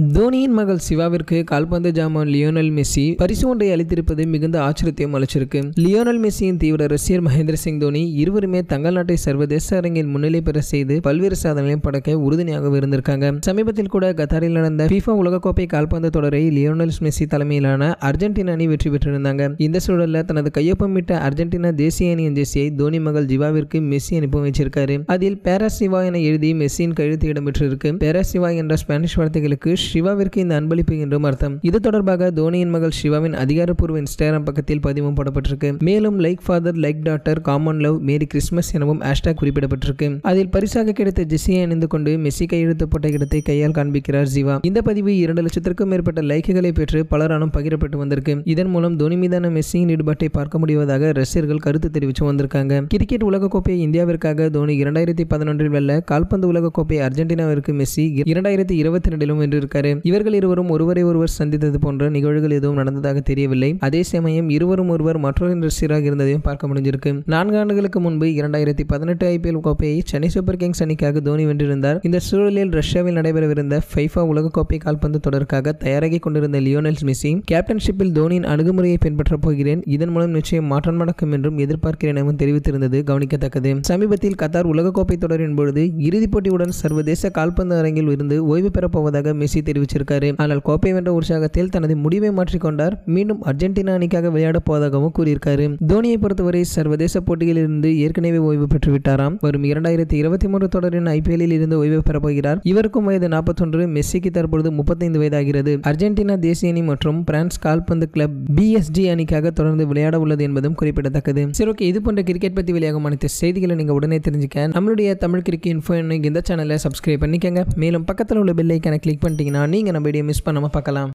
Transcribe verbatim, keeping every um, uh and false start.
தோனியின் மகள் சிவாவிற்கு கால்பந்து ஜாமான் லியோனல் மெஸ்ஸி பரிசு ஒன்றை அளித்திருப்பது மிகுந்த ஆச்சரியத்தையும் அளிச்சிருக்கு. லியோனல் மெஸ்ஸியின் தீவிர ரசிகர் மகேந்திர சிங் தோனி இருவருமே தங்கள் நாட்டை சர்வதேச அரங்கில் முன்னிலை பெற செய்து பல்வேறு சாதனைகளையும் படைக்க உறுதுணையாக இருந்திருக்காங்க. சமீபத்தில் கூட கத்தாரில் நடந்த FIFA உலகக்கோப்பை கால்பந்து தொடரை லியோனல் மெஸ்ஸி தலைமையிலான அர்ஜென்டினா அணி வெற்றி பெற்றிருந்தாங்க. இந்த சூழலில் தனது கையொப்பமிட்ட அர்ஜென்டினா தேசிய அணியின் ஜெர்சியை தோனி மகள் ஜிவாவிற்கு மெஸ்ஸி அனுப்பி வச்சிருக்காரு. அதில் பேரா சிவா என எழுதி மெஸ்ஸியின் கையெழுத்து இடம்பெற்றிருக்கு. பேரா சிவா என்ற ஸ்பானிஷ் வார்த்தைகளுக்கு சிவாவிற்கு இந்த அன்பளிப்பு என்றும் அர்த்தம். இது தொடர்பாக தோனியின் மகள் சிவாவின் அதிகாரப்பூர்வ இன்ஸ்டாகிராம் பக்கத்தில் பதிவும் போடப்பட்டிருக்கு. மேலும் like father, like daughter, common love, merry Christmas எனவும் ஹேஷ்டாக் குறிப்பிடப்பட்டிருக்கு. அதில் பரிசாக கிடைத்த ஜெர்சியை அணிந்து கொண்டு மெஸ்ஸி கையெழுத்து போட்ட இடத்தை கையால் காண்பிக்கிறார் ஜிவா. இந்த பதிவு இரண்டு லட்சத்திற்கும் மேற்பட்ட லைக்குகளை பெற்று பலராலும் பகிரப்பட்டு வந்திருக்கு. இதன் மூலம் தோனி மீதான மெஸ்ஸியின் ஈடுபாட்டை பார்க்க முடிவதாக ரசிகர்கள் கருத்து தெரிவித்து வந்திருக்காங்க. கிரிக்கெட் உலகக்கோப்பை இந்தியாவிற்காக தோனி இரண்டாயிரத்தி பதினொன்றில் வெல்ல, கால்பந்து உலகக்கோப்பை அர்ஜென்டினாவிற்கு மெஸ்ஸி இரண்டாயிரத்தி இருபத்தி ரெண்டிலும் வென்றிருக்காரு. இவர்கள் இருவரும் ஒருவரை ஒருவர் சந்தித்தது போன்ற நிகழ்வுகள் எதுவும் நடந்ததாக தெரியவில்லை. அதே சமயம் இருவரும் ஒருவர் மற்றொரு ரசிகராக இருந்ததையும் பார்க்க முடிஞ்சிருக்கு. நான்கு ஆண்டுகளுக்கு முன்பு இரண்டாயிரத்தி பதினெட்டு ஐபிஎல் கோப்பையை சென்னை சூப்பர் கிங்ஸ் அணிக்காக தோனி வென்றிருந்தார். இந்த சூழலில் ரஷ்யாவில் நடைபெறவிருந்த FIFA உலகக்கோப்பை கால்பந்து தொடருக்காக தயாராகி கொண்டிருந்த லியோனல் மெஸ்ஸி கேப்டன்ஷிப்பில் தோனியின் அணுகுமுறையை பின்பற்றப் போகிறேன், இதன் மூலம் நிச்சயம் மாற்றம் நடக்கும் என்றும் எதிர்பார்க்கிறேன் எனவும் தெரிவித்திருந்தது கவனிக்கத்தக்கது. சமீபத்தில் கத்தார் உலகக்கோப்பை தொடரின் பொழுது இறுதிப் போட்டியுடன் சர்வதேச கால்பந்து அரங்கில் இருந்து ஓய்வு பெறப்போவதாக மெஸ்ஸி தெரிவிச்சிருக்காரு. ஆனால் கோப்பை வென்ற உற்சாகத்தில் தனது முடிவை மாற்றிக்கொண்டார். மீண்டும் அர்ஜென்டினா அணிக்காக விளையாட போவதாகவும் கூறியிருக்காரு. தோனியை பொறுத்தவரை சர்வதேச போட்டிகளில் இருந்து ஏற்கனவே ஓய்வு பெற்றுவிட்டாராம். வரும் இரண்டாயிரத்தி இருபத்தி மூன்று தொடரின் ஐபிஎல்லில் இருந்து ஓய்வு பெறப்போகிறார். இவருக்கும் வயது நாற்பத்தொன்று, மெஸ்ஸிக்கு தற்பொழுது முப்பத்தைந்து வயதாகிறது. அர்ஜென்டினா தேசிய அணி மற்றும் பிரான்ஸ் கால்பந்து கிளப் பிஎஸ்ஜி அணிக்காக தொடர்ந்து விளையாட உள்ளது என்பதும் குறிப்பிடத்தக்கது. சரி, ஓகே, இது போன்ற கிரிக்கெட் பத்தி வெளியாகும் அனைத்து செய்திகளை நீங்க உடனே தெரிஞ்சுக்க நம்மளுடைய தமிழ் கிரிக்கெட் இன்ஃபோ இந்த சேனலை சப்ஸ்கிரைப் பண்ணிக்கங்க. மேலும் பக்கத்தில் உள்ள பெல் ஐகானை கிளிக் பண்ணிட்டீங்கன்னா நீங்க நம்ம வீடியோ மிஸ் பண்ணாம பார்க்கலாம்.